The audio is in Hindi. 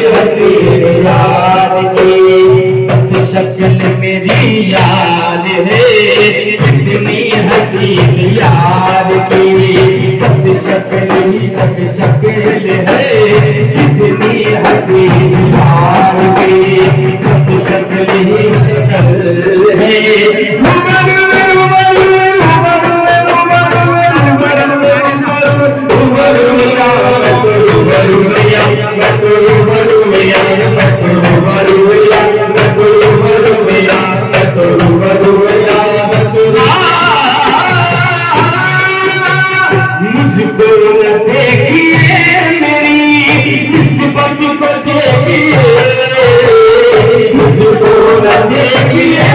हसीन यार की, बस शक्ल मेरी याद है कितनी हसीन यार की, बस शक्ल ही शक्ल है कितनी हसीन यार की, बस शक्ल ही शक्ल है। मुझको न देखिए मेरी निस्बत को देखिए, मुझको न देखिए